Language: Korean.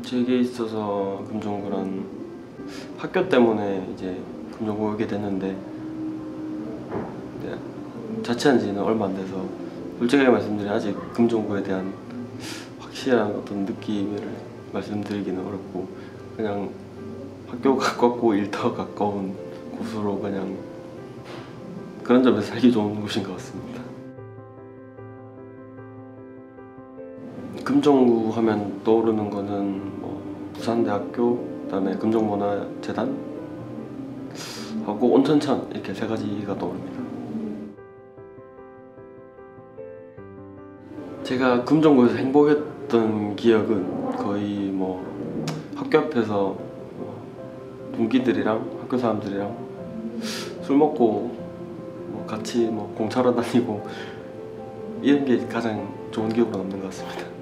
제게 있어서 금종구란 학교 때문에 이제 금종구 오게 됐는데 자취한 지는 얼마 안 돼서 솔직하게 말씀드리면 아직 금종구에 대한 확실한 어떤 느낌을 말씀드리기는 어렵고 그냥 학교가 가깝고 일터가 가까운 곳으로 그냥 그런 점에서 살기 좋은 곳인 것 같습니다. 금종구 하면 떠오르는 거는 뭐 부산대학교, 그다음에 금종문화재단 하고 온천천 이렇게 세 가지가 떠오릅니다. 제가 금종구에서 행복했던 기억은 거의 뭐 학교 앞에서 동기들이랑 학교 사람들이랑 술 먹고 뭐 같이 뭐 공차러 다니고 이런 게 가장 좋은 기억으로 남는 것 같습니다.